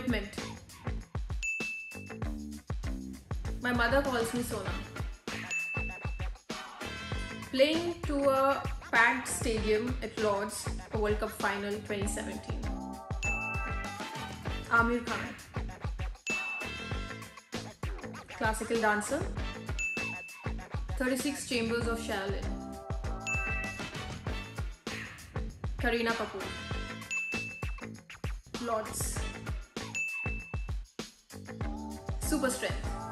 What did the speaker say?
equipment. My mother calls me Sona. Playing to a packed stadium at Lord's for World Cup Final 2017. Amir Khan. Classical dancer. 36 Chambers of Shaolin. Kareena Kapoor. Lord's. Super strength.